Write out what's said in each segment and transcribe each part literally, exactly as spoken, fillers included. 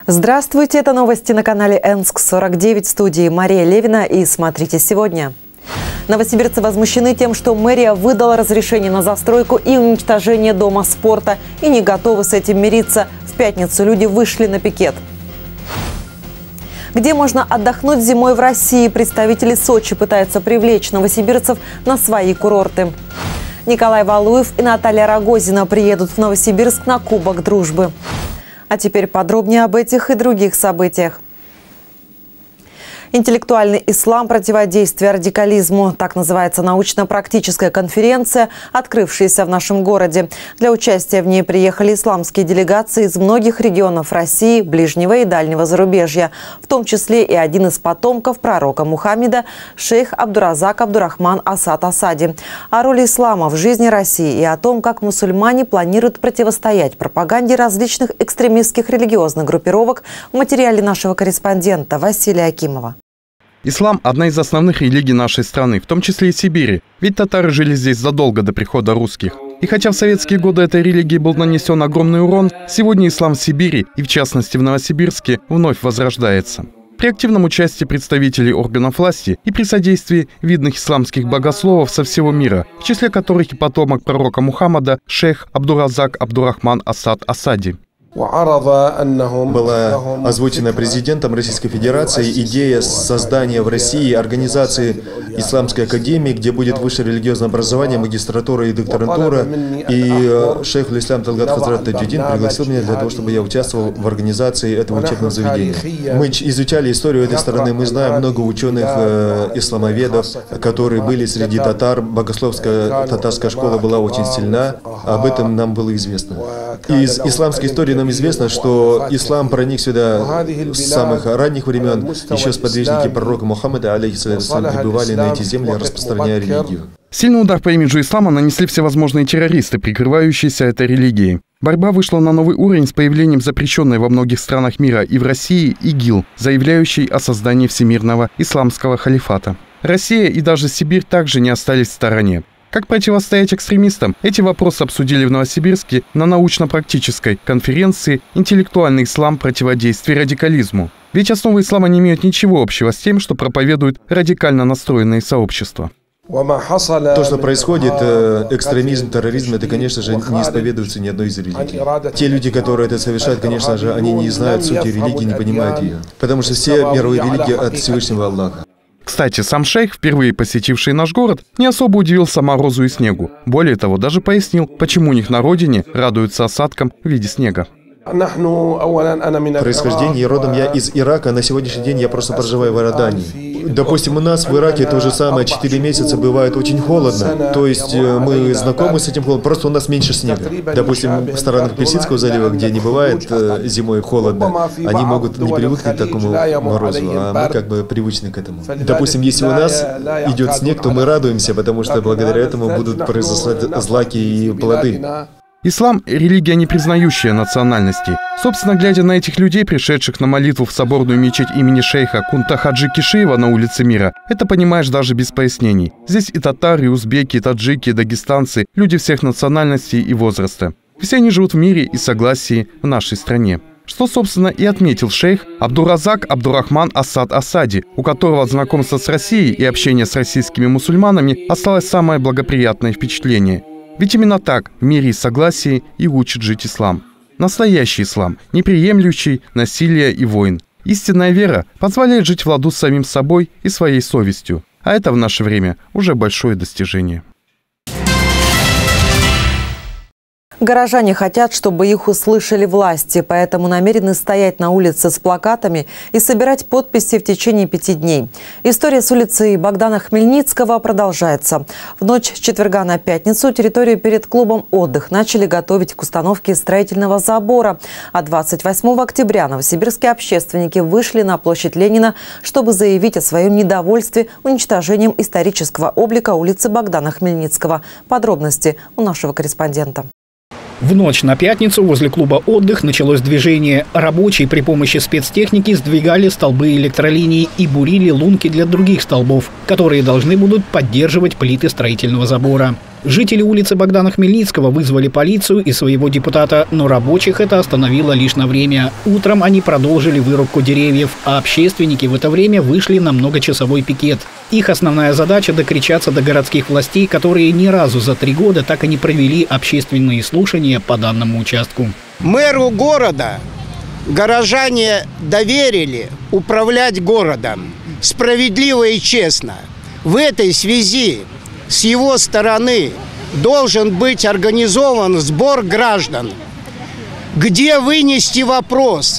Здравствуйте, это новости на канале Энск сорок девять, в студии Мария Левина, и смотрите сегодня. Новосибирцы возмущены тем, что мэрия выдала разрешение на застройку и уничтожение дома спорта и не готовы с этим мириться. В пятницу люди вышли на пикет. Где можно отдохнуть зимой в России? Представители Сочи пытаются привлечь новосибирцев на свои курорты. Николай Валуев и Наталья Рогозина приедут в Новосибирск на Кубок Дружбы. А теперь подробнее об этих и других событиях. Интеллектуальный ислам. Противодействие радикализму. Так называется научно-практическая конференция, открывшаяся в нашем городе. Для участия в ней приехали исламские делегации из многих регионов России, ближнего и дальнего зарубежья, в том числе и один из потомков пророка Мухаммеда, шейх Абдуразак Абдурахман Асад Асади. О роли ислама в жизни России и о том, как мусульмане планируют противостоять пропаганде различных экстремистских религиозных группировок, в материале нашего корреспондента Василия Акимова. Ислам – одна из основных религий нашей страны, в том числе и Сибири, ведь татары жили здесь задолго до прихода русских. И хотя в советские годы этой религии был нанесен огромный урон, сегодня ислам в Сибири, и в частности в Новосибирске, вновь возрождается. При активном участии представителей органов власти и при содействии видных исламских богословов со всего мира, в числе которых и потомок пророка Мухаммада, шейх Абдуразак Абдурахман Асад Асади. Была озвучена президентом Российской Федерации идея создания в России организации Исламской академии, где будет высшее религиозное образование, магистратура и докторантура. И шейх Ислам Талгат Хазрат Таджидин пригласил меня для того, чтобы я участвовал в организации этого учебного заведения. Мы изучали историю этой страны, мы знаем много ученых э, исламоведов, которые были среди татар. Богословская татарская школа была очень сильна, об этом нам было известно. Из исламской истории нам известно, что ислам проник сюда с самых ранних времен. Еще сподвижники пророка Мухаммада, алейхиссалям, прибывали на эти земли, распространяя религию. Сильный удар по имиджу ислама нанесли всевозможные террористы, прикрывающиеся этой религией. Борьба вышла на новый уровень с появлением запрещенной во многих странах мира и в России ИГИЛ, заявляющей о создании всемирного исламского халифата. Россия и даже Сибирь также не остались в стороне. Как противостоять экстремистам? Эти вопросы обсудили в Новосибирске на научно-практической конференции «Интеллектуальный ислам. Противодействие радикализму». Ведь основы ислама не имеют ничего общего с тем, что проповедуют радикально настроенные сообщества. То, что происходит, экстремизм, терроризм, это, конечно же, не исповедуется ни одной из религий. Те люди, которые это совершают, конечно же, они не знают сути религии, не понимают ее. Потому что все мировые религии от Всевышнего Аллаха. Кстати, сам шейх, впервые посетивший наш город, не особо удивился морозу и снегу. Более того, даже пояснил, почему у них на родине радуются осадкам в виде снега. Происхождение родом я из Ирака, на сегодняшний день я просто проживаю в Иордании. Допустим, у нас в Ираке то же самое, четыре месяца бывает очень холодно, то есть мы знакомы с этим холодом, просто у нас меньше снега. Допустим, в странах Персидского залива, где не бывает зимой холодно, они могут не привыкнуть к такому морозу, а мы как бы привычны к этому. Допустим, если у нас идет снег, то мы радуемся, потому что благодаря этому будут произрастать злаки и плоды. Ислам – религия, не признающая национальности. Собственно, глядя на этих людей, пришедших на молитву в соборную мечеть имени шейха Кунта Хаджи Кишиева на улице Мира, это понимаешь даже без пояснений. Здесь и татары, и узбеки, и таджики, и дагестанцы, люди всех национальностей и возраста. Все они живут в мире и согласии в нашей стране. Что, собственно, и отметил шейх Абдуразак Абдурахман Асад Асади, у которого от знакомства с Россией и общения с российскими мусульманами осталось самое благоприятное впечатление. Ведь именно так, в мире и согласии, и учит жить ислам. Настоящий ислам, не приемлющий насилия и войн. Истинная вера позволяет жить в ладу с самим собой и своей совестью. А это в наше время уже большое достижение. Горожане хотят, чтобы их услышали власти, поэтому намерены стоять на улице с плакатами и собирать подписи в течение пяти дней. История с улицы Богдана Хмельницкого продолжается. В ночь с четверга на пятницу территорию перед клубом «Отдых» начали готовить к установке строительного забора. А двадцать восьмого октября новосибирские общественники вышли на площадь Ленина, чтобы заявить о своем недовольстве уничтожением исторического облика улицы Богдана Хмельницкого. Подробности у нашего корреспондента. В ночь на пятницу возле клуба «Отдых» началось движение. Рабочие при помощи спецтехники сдвигали столбы электролиний и бурили лунки для других столбов, которые должны будут поддерживать плиты строительного забора. Жители улицы Богдана Хмельницкого вызвали полицию и своего депутата, но рабочих это остановило лишь на время. Утром они продолжили вырубку деревьев, а общественники в это время вышли на многочасовой пикет. Их основная задача – докричаться до городских властей, которые ни разу за три года так и не провели общественные слушания по данному участку. Мэру города горожане доверили управлять городом справедливо и честно. В этой связи с его стороны должен быть организован сбор граждан, где вынести вопрос: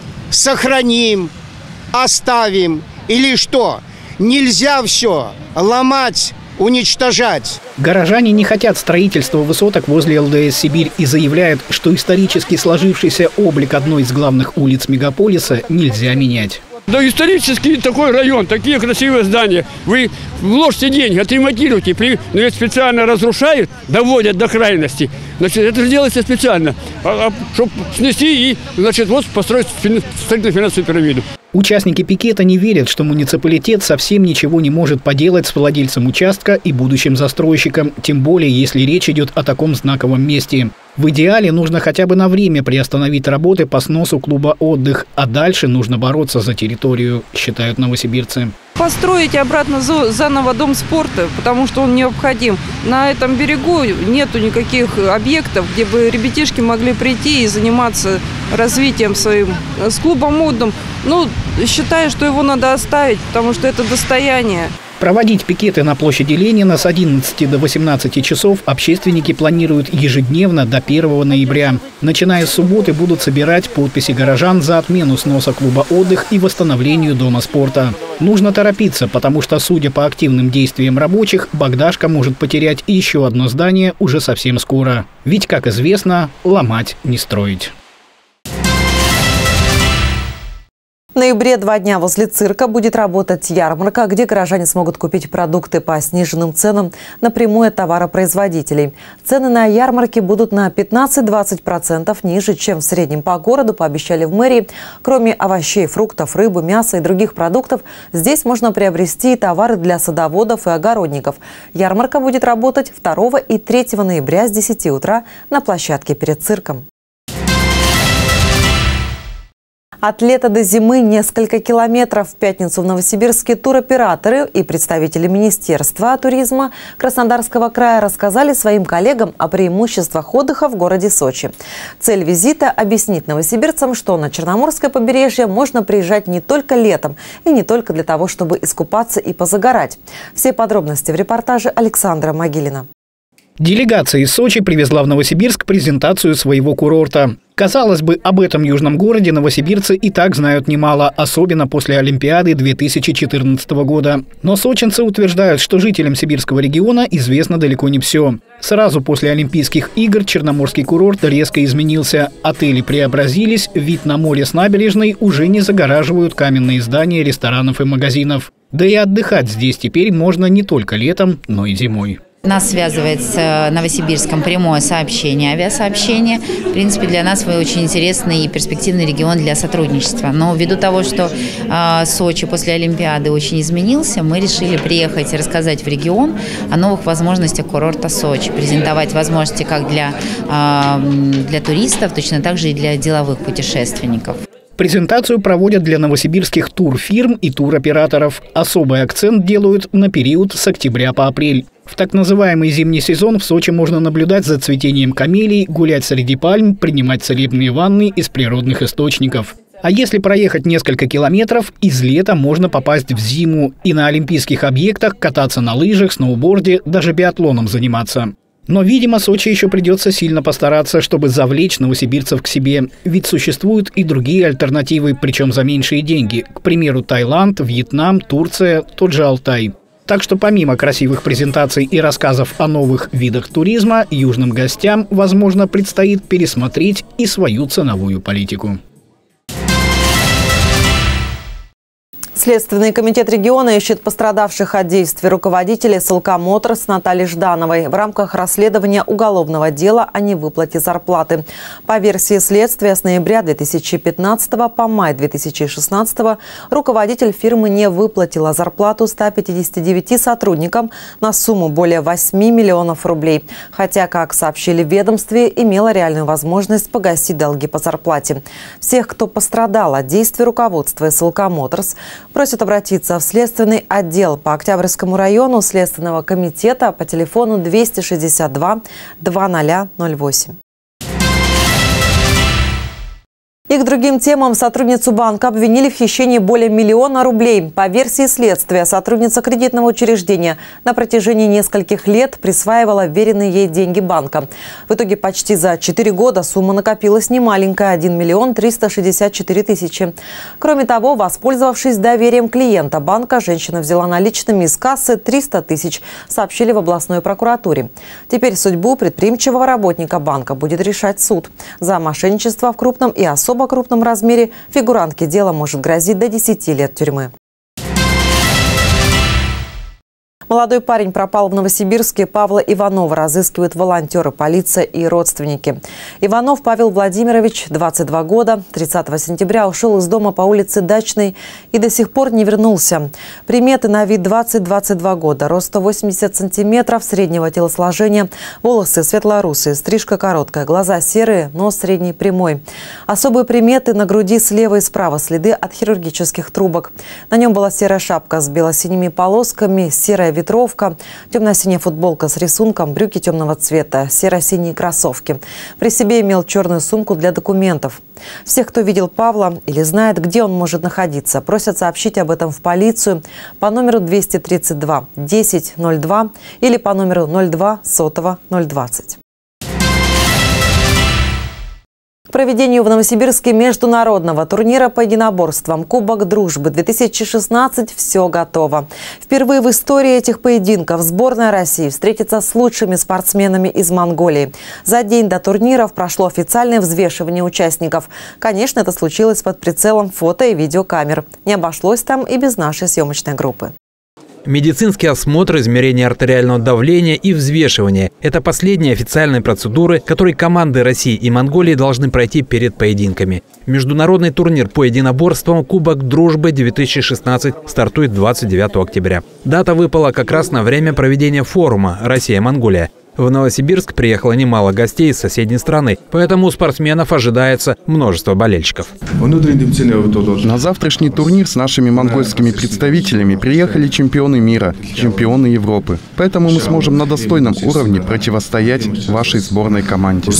сохраним, оставим или что. Нельзя все ломать, уничтожать. Горожане не хотят строительства высоток возле ЛДС «Сибирь» и заявляют, что исторически сложившийся облик одной из главных улиц мегаполиса нельзя менять. Да исторический такой район, такие красивые здания. Вы вложите деньги, отремонтируйте, при, но их специально разрушают, доводят до крайности. Значит, это же делается специально, а, а, чтобы снести и, значит, вот построить строительно-финансовую пирамиду. Участники пикета не верят, что муниципалитет совсем ничего не может поделать с владельцем участка и будущим застройщиком, тем более если речь идет о таком знаковом месте. В идеале нужно хотя бы на время приостановить работы по сносу клуба «Отдых», а дальше нужно бороться за территорию, считают новосибирцы. Построить обратно заново дом спорта, потому что он необходим. На этом берегу нету никаких объектов, где бы ребятишки могли прийти и заниматься развитием своим. С клубом «Отдых», ну, считаю, что его надо оставить, потому что это достояние. Проводить пикеты на площади Ленина с одиннадцати до восемнадцати часов общественники планируют ежедневно до первого ноября. Начиная с субботы будут собирать подписи горожан за отмену сноса клуба «Отдых» и восстановлению дома спорта. Нужно торопиться, потому что, судя по активным действиям рабочих, Богдашка может потерять еще одно здание уже совсем скоро. Ведь, как известно, ломать не строить. В ноябре два дня возле цирка будет работать ярмарка, где горожане смогут купить продукты по сниженным ценам напрямую от товаропроизводителей. Цены на ярмарке будут на пятнадцать-двадцать процентов ниже, чем в среднем по городу, пообещали в мэрии. Кроме овощей, фруктов, рыбы, мяса и других продуктов, здесь можно приобрести и товары для садоводов и огородников. Ярмарка будет работать второго и третьего ноября с десяти утра на площадке перед цирком. От лета до зимы несколько километров. В пятницу в Новосибирске туроператоры и представители Министерства туризма Краснодарского края рассказали своим коллегам о преимуществах отдыха в городе Сочи. Цель визита – объяснить новосибирцам, что на Черноморское побережье можно приезжать не только летом и не только для того, чтобы искупаться и позагорать. Все подробности в репортаже Александра Могилина. Делегация из Сочи привезла в Новосибирск презентацию своего курорта. Казалось бы, об этом южном городе новосибирцы и так знают немало, особенно после Олимпиады две тысячи четырнадцатого года. Но сочинцы утверждают, что жителям сибирского региона известно далеко не все. Сразу после Олимпийских игр Черноморский курорт резко изменился. Отели преобразились, вид на море с набережной уже не загораживают каменные здания ресторанов и магазинов. Да и отдыхать здесь теперь можно не только летом, но и зимой. Нас связывает с Новосибирском прямое сообщение, авиасообщение. В принципе, для нас вы очень интересный и перспективный регион для сотрудничества. Но ввиду того, что э, Сочи после Олимпиады очень изменился, мы решили приехать и рассказать в регион о новых возможностях курорта Сочи, презентовать возможности как для, э, для туристов, точно так же и для деловых путешественников. Презентацию проводят для новосибирских турфирм и туроператоров. Особый акцент делают на период с октября по апрель. В так называемый зимний сезон в Сочи можно наблюдать за цветением камелий, гулять среди пальм, принимать целебные ванны из природных источников. А если проехать несколько километров, из лета можно попасть в зиму и на олимпийских объектах кататься на лыжах, сноуборде, даже биатлоном заниматься. Но, видимо, Сочи еще придется сильно постараться, чтобы завлечь новосибирцев к себе. Ведь существуют и другие альтернативы, причем за меньшие деньги. К примеру, Таиланд, Вьетнам, Турция, тот же Алтай. Так что помимо красивых презентаций и рассказов о новых видах туризма, южным гостям, возможно, предстоит пересмотреть и свою ценовую политику. Следственный комитет региона ищет пострадавших от действий руководителей СЛК «Моторс» Натальи Ждановой в рамках расследования уголовного дела о невыплате зарплаты. По версии следствия, с ноября две тысячи пятнадцатого по май две тысячи шестнадцатого руководитель фирмы не выплатила зарплату ста пятидесяти девяти сотрудникам на сумму более восьми миллионов рублей. Хотя, как сообщили в ведомстве, имела реальную возможность погасить долги по зарплате. Всех, кто пострадал от действий руководства СЛК «Моторс», просят обратиться в следственный отдел по Октябрьскому району Следственного комитета по телефону двести шестьдесят два двадцать ноль восемь. И к другим темам. Сотрудницу банка обвинили в хищении более миллиона рублей. По версии следствия, сотрудница кредитного учреждения на протяжении нескольких лет присваивала веренные ей деньги банка. В итоге почти за четыре года сумма накопилась немаленькая – один миллион триста шестьдесят четыре тысячи. Кроме того, воспользовавшись доверием клиента банка, женщина взяла наличными из кассы триста тысяч, сообщили в областной прокуратуре. Теперь судьбу предприимчивого работника банка будет решать суд. За мошенничество в крупном и особо крупном размере фигурантке дела может грозить до десяти лет тюрьмы. Молодой парень пропал в Новосибирске. Павла Иванова разыскивают волонтеры, полиция и родственники. Иванов Павел Владимирович, двадцать два года, тридцатого сентября ушел из дома по улице Дачной и до сих пор не вернулся. Приметы на вид двадцать — двадцать два года, рост сто восемьдесят сантиметров, среднего телосложения, волосы светлорусые, стрижка короткая, глаза серые, нос средний прямой. Особые приметы: на груди слева и справа следы от хирургических трубок. На нем была серая шапка с бело-синими полосками, серая ветровка, темно-синяя футболка с рисунком, брюки темного цвета, серо-синие кроссовки. При себе имел черную сумку для документов. Всех, кто видел Павла или знает, где он может находиться, просят сообщить об этом в полицию по номеру двести тридцать два десять ноль два или по номеру ноль два сотого ноль двадцать. К проведению в Новосибирске международного турнира по единоборствам «Кубок дружбы две тысячи шестнадцать» все готово. Впервые в истории этих поединков сборная России встретится с лучшими спортсменами из Монголии. За день до турниров прошло официальное взвешивание участников. Конечно, это случилось под прицелом фото и видеокамер. Не обошлось там и без нашей съемочной группы. Медицинский осмотр, измерение артериального давления и взвешивание – это последние официальные процедуры, которые команды России и Монголии должны пройти перед поединками. Международный турнир по единоборствам «Кубок дружбы две тысячи шестнадцать» стартует двадцать девятого октября. Дата выпала как раз на время проведения форума «Россия-Монголия». В Новосибирск приехало немало гостей из соседней страны, поэтому у спортсменов ожидается множество болельщиков. На завтрашний турнир с нашими монгольскими представителями приехали чемпионы мира, чемпионы Европы. Поэтому мы сможем на достойном уровне противостоять вашей сборной команде.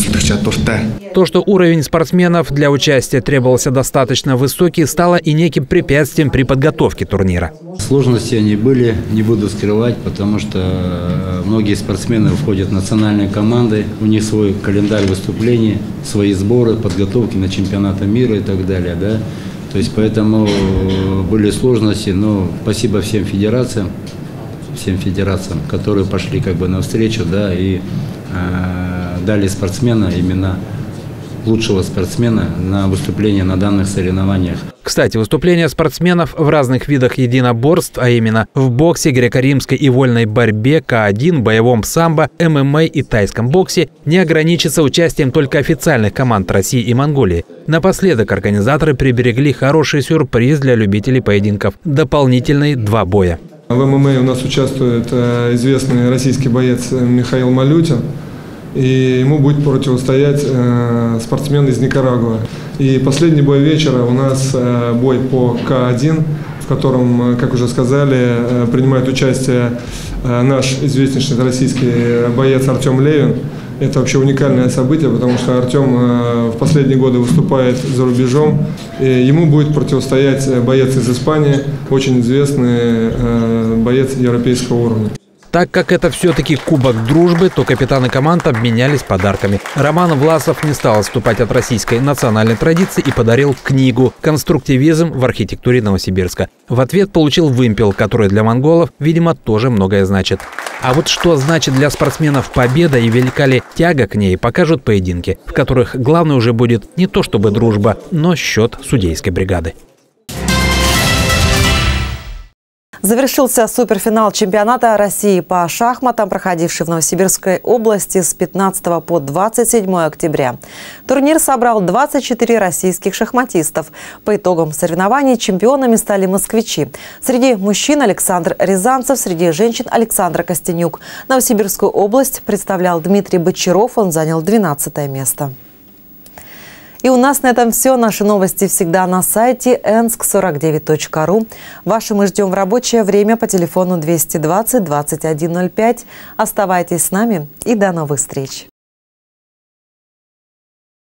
То, что уровень спортсменов для участия требовался достаточно высокий, стало и неким препятствием при подготовке турнира. Сложности они были, не буду скрывать, потому что многие спортсмены входят в национальные команды, у них свой календарь выступлений, свои сборы, подготовки на чемпионаты мира и так далее. Да? То есть поэтому были сложности, но спасибо всем федерациям, всем федерациям, которые пошли как бы навстречу, да, и э, дали спортсмена именно лучшего спортсмена на выступление на данных соревнованиях. Кстати, выступления спортсменов в разных видах единоборств, а именно в боксе, греко-римской и вольной борьбе, ка один, боевом самбо, эм эм а и тайском боксе, не ограничатся участием только официальных команд России и Монголии. Напоследок организаторы приберегли хороший сюрприз для любителей поединков – дополнительные два боя. В эм эм а у нас участвует известный российский боец Михаил Малютин. И ему будет противостоять э, спортсмен из Никарагуа. И последний бой вечера у нас э, бой по ка один, в котором, как уже сказали, э, принимает участие э, наш известнейший российский боец Артем Левин. Это вообще уникальное событие, потому что Артем э, в последние годы выступает за рубежом. И ему будет противостоять боец из Испании, очень известный э, боец европейского уровня. Так как это все-таки Кубок дружбы, то капитаны команд обменялись подарками. Роман Власов не стал отступать от российской национальной традиции и подарил книгу «Конструктивизм в архитектуре Новосибирска». В ответ получил вымпел, который для монголов, видимо, тоже многое значит. А вот что значит для спортсменов победа и велика ли тяга к ней, покажут поединки, в которых главное уже будет не то чтобы дружба, но счет судейской бригады. Завершился суперфинал чемпионата России по шахматам, проходивший в Новосибирской области с пятнадцатого по двадцать седьмое октября. Турнир собрал двадцать четыре российских шахматистов. По итогам соревнований чемпионами стали москвичи. Среди мужчин Александр Рязанцев, среди женщин Александра Костенюк. Новосибирскую область представлял Дмитрий Бочаров, он занял двенадцатое место. И у нас на этом все. Наши новости всегда на сайте энск сорок девять точка ру. Ваши мы ждем в рабочее время по телефону двести двадцать двадцать один ноль пять. Оставайтесь с нами и до новых встреч.